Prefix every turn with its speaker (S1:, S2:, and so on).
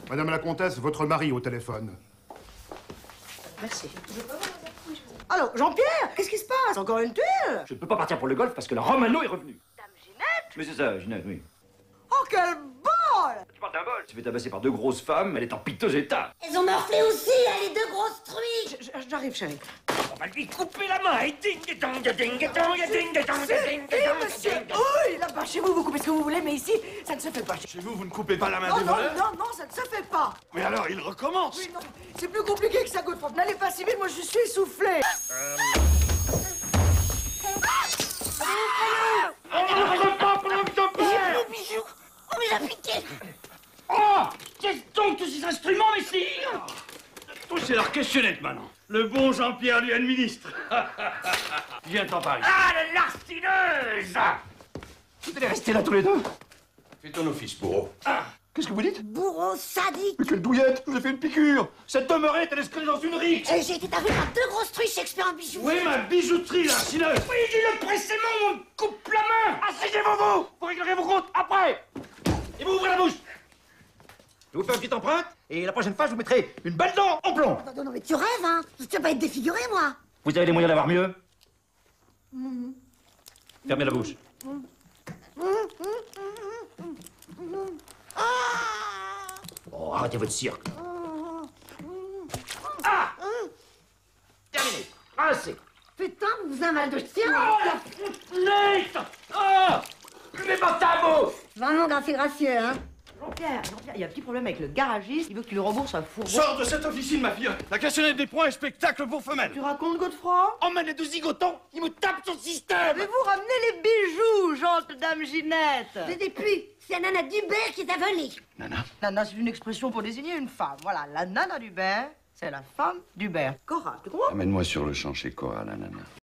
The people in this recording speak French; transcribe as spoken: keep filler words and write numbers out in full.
S1: Madame la comtesse, votre mari au téléphone.
S2: Merci. Alors, Jean-Pierre, qu'est-ce qui se passe? Encore une tuile?
S3: Je ne peux pas partir pour le golf parce que la Romano est revenue.
S2: Dame Ginette?
S3: Mais c'est ça, Ginette, oui.
S2: Oh, quel bol!
S3: Tu parles d'un bol. Elle s'est fait tabasser par deux grosses femmes, elle est en piteux état.
S4: Elles ont morflé aussi, hein, les deux grosses truies.
S2: J'arrive, chérie.
S3: On va lui couper la main et ding dong ding dong ding dong ding
S2: Eh, monsieur! Oui, là-bas, chez vous, vous coupez ce que vous voulez, mais ici, ça ne se fait pas.
S5: Chez vous, vous ne coupez pas la main
S2: Non,
S5: des
S2: non,
S5: voleurs?
S2: non, non, ça ne se fait pas.
S5: Mais alors, il recommence.
S2: Oui, non, c'est plus compliqué que ça, Godefroy. N'allez pas si vite, moi, je suis essoufflée.
S4: On me l'a piqué.
S3: Oh! Qu'est-ce donc tous ces instruments, messire?
S5: Touchez leur questionnette maintenant. Le bon Jean-Pierre lui administre. Viens t'en Paris.
S3: Ah, la larcineuse! Vous allez rester là tous les deux?
S5: Fais ton office, bourreau.
S3: Ah! Qu'est-ce que vous dites?
S4: Bourreau sadique.
S3: Mais quelle douillette! Je vous ai fait une piqûre! Cette demeurette, elle est inscrite dans une rixe!
S4: Et j'ai été tapé par deux grosses truies Shakespeare en bijoux.
S5: Oui, ma bijouterie, larcineuse.
S3: Oui, dis-le pressément, on me coupe la main! Asseyez-vous, vous! Vous réglerez vos comptes après! Et vous ouvrez la bouche! Je vous fais une petite empreinte, et la prochaine fois, je vous mettrai une balle d'or en plomb!
S4: Non, non, mais tu rêves, hein. Tu vas pas être défiguré, moi.
S3: Vous avez les moyens d'avoir mieux? Fermez la bouche. Oh, arrêtez votre cirque. Ah! Terminé. Assez.
S4: Putain, vous avez un mal de chien.
S3: Oh, la foutelette! Oh! Mais pas ta mot!
S4: Vraiment grand, c'est gracieux, hein.
S2: Jean-Pierre, Jean-Pierre, il y a un petit problème avec le garagiste. Il veut que tu lui rembourses un fourgon.
S5: Sors de cette officine, ma fille. La questionnette des points est spectacle pour femelles.
S2: Tu racontes, Godefroy?
S3: Emmène les deux zigotons, ils me tapent sur le système!
S2: Avez-vous ramené les bijoux, gentille Dame Ginette?
S4: Mais depuis, c'est la nana Dubert qui t'a volé.
S5: Nana.
S2: Nana, c'est une expression pour désigner une femme. Voilà, la nana d'Hubert, c'est la femme d'Hubert. Cora, tu comprends?
S6: Amène-moi sur le champ chez Cora, la nana.